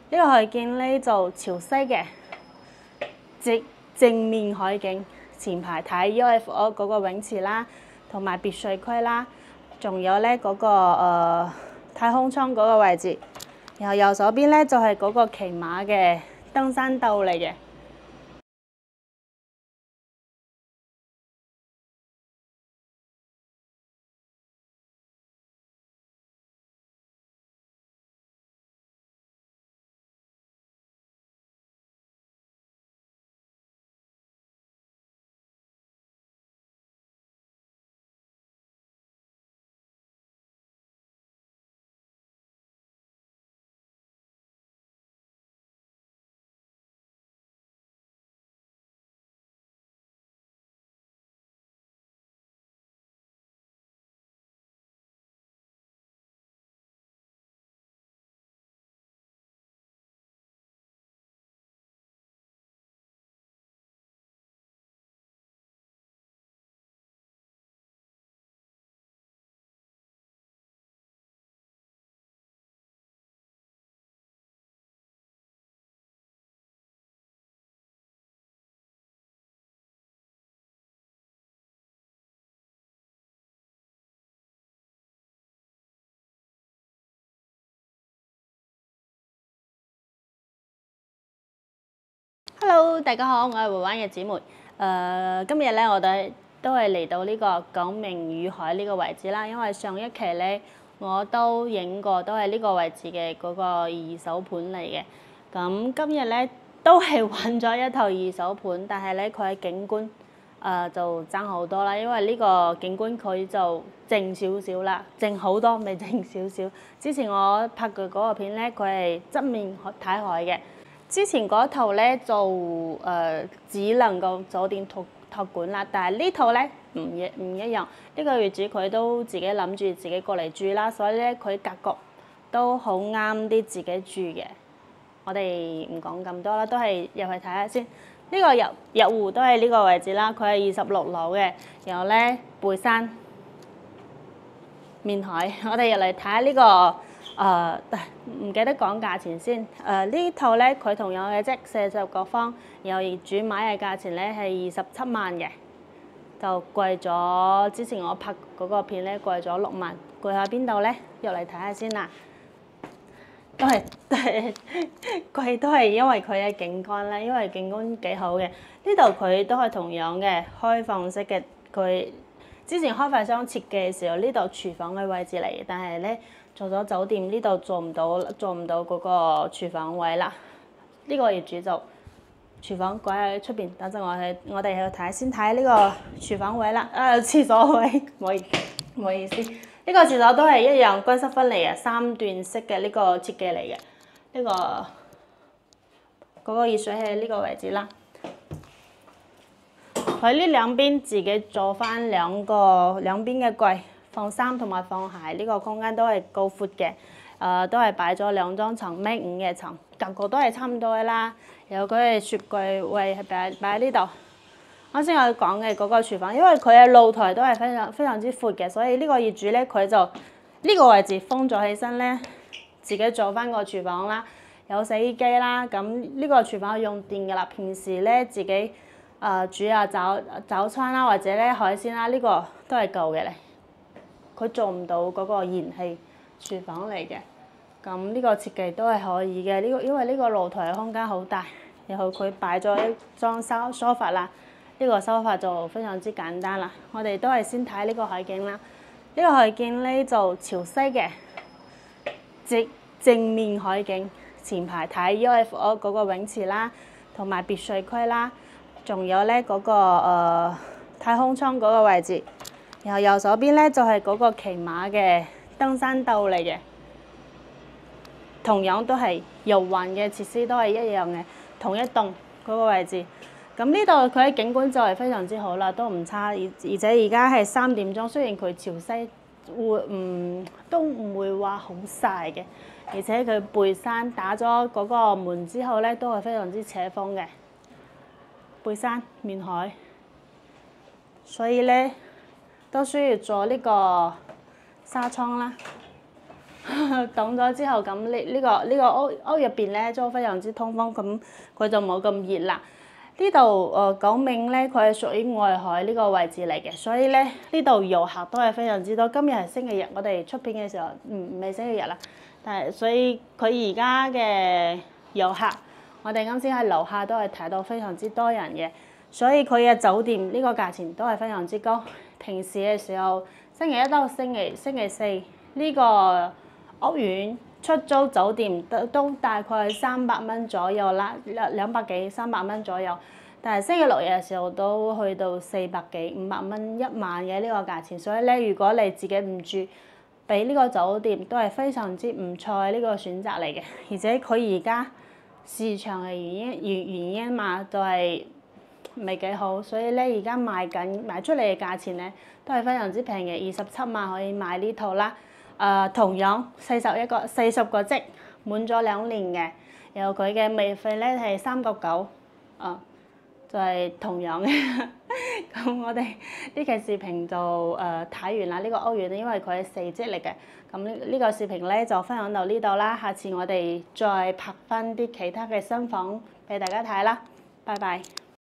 呢個海景咧就潮西嘅，正面海景，前排睇 UFO 嗰個泳池啦，同埋別墅區啦，仲有咧嗰個太空艙嗰個位置。然後右手邊咧就係嗰個騎馬嘅登山道嚟嘅。Hello， 大家好，我係回灣嘅姊妹。今日咧，我哋都係嚟到呢個講明宇海呢個位置啦。因為上一期咧，我都影過，都係呢個位置嘅嗰個二手盤嚟嘅。咁今日咧都係揾咗一頭二手盤，但係咧佢喺景觀就爭好多啦。因為呢個景觀佢就靜少少啦，靜好多，未靜少少。之前我拍嘅嗰個片咧，佢係側面睇海嘅。之前嗰套咧就只能夠酒店託管啦，但係呢套咧唔一樣。呢個業主佢都自己諗住自己過嚟住啦，所以咧佢格局都好啱啲自己住嘅。我哋唔講咁多啦，都係入去睇下先。呢個入戶都係呢個位置啦，佢係26樓嘅，然後咧背山面海。我哋入嚟睇下呢個。唔記得講價錢先。呢套咧佢同樣嘅啫，40個方，然後業主買嘅價錢咧係27萬嘅，就貴咗。之前我拍嗰個片咧貴咗6萬，貴喺邊度咧？入嚟睇下先啦。都係貴都係因為佢嘅景觀啦，因為景觀幾好嘅。呢度佢都係同樣嘅開放式嘅，佢之前開發商設計嘅時候，呢度廚房嘅位置嚟嘅，但係咧。做咗酒店呢度做唔到嗰個廚房位啦。呢個業主就廚房改喺出邊。等陣我哋去睇先睇呢個廚房位啦。廁所位，唔好意思。呢個廁所都係一樣乾濕分離嘅3段式嘅呢個設計嚟嘅。嗰個熱水喺呢個位置啦。佢呢兩邊自己做翻兩邊嘅櫃。放衫同埋放鞋，呢個空間都係夠闊嘅，都係擺咗2張床，1.5米嘅床，格局都係差唔多嘅啦。有佢嘅雪櫃位係擺喺呢度。啱先我講嘅嗰個廚房，因為佢嘅露台都係非常之闊嘅，所以呢個業主咧佢就呢個位置封咗起身咧，自己做翻個廚房啦，有洗衣機啦。咁呢個廚房用電㗎啦，平時咧自己煮下早餐啦，或者咧海鮮啦，呢個都係夠嘅咧。佢做唔到嗰個燃氣廚房嚟嘅，咁呢個設計都係可以嘅。因為呢個露台嘅空間好大，然後佢擺咗一張梳化啦，呢個梳化就非常之簡單啦。我哋都係先睇呢個海景啦。呢個海景咧就潮西嘅，正面海景，前排睇 UFO 嗰個泳池啦，同埋別墅區啦，仲有咧嗰個太空艙嗰個位置。然後右手邊咧就係嗰個騎馬嘅登山道嚟嘅，同樣都係遊玩嘅設施都係一樣嘅，同一棟嗰個位置。咁呢度佢嘅景觀就係非常之好啦，都唔差。而且而家係3點鐘，雖然佢潮西都唔會話好曬嘅，而且佢背山打咗嗰個門之後咧，都係非常之扯風嘅。背山面海，所以咧。都需要做呢個紗窗啦， 凍咗之後，咁呢個屋入邊咧都非常之通風，咁佢就冇咁熱啦。呢度講明咧，佢係屬於外海呢個位置嚟嘅，所以咧呢度遊客都係非常之多。今日係星期日，我哋出片嘅時候唔係星期日啦，但係所以佢而家嘅遊客，我哋啱先喺樓下都係睇到非常之多人嘅，所以佢嘅酒店呢個價錢都係非常之高。平時嘅時候，星期一到星期四呢個屋苑出租酒店都大概300蚊左右啦，200幾300蚊左右。但係星期六日嘅時候都去到400幾500蚊一晚嘅呢個價錢，所以咧如果你自己唔住，俾呢個酒店都係非常之唔錯嘅呢個選擇嚟嘅。而且佢而家市場嘅原因嘛，就係未幾好，所以咧而家賣出嚟嘅價錢咧都係非常之平嘅，27萬可以買呢套啦。同樣40個積，滿咗2年嘅，然後佢嘅月費咧係3.9，就係同樣嘅。咁我哋呢期視頻就睇完啦，呢個屋苑，因為佢係4積嚟嘅。咁呢個視頻咧就分享到呢度啦，下次我哋再拍翻啲其他嘅新房俾大家睇啦，拜拜。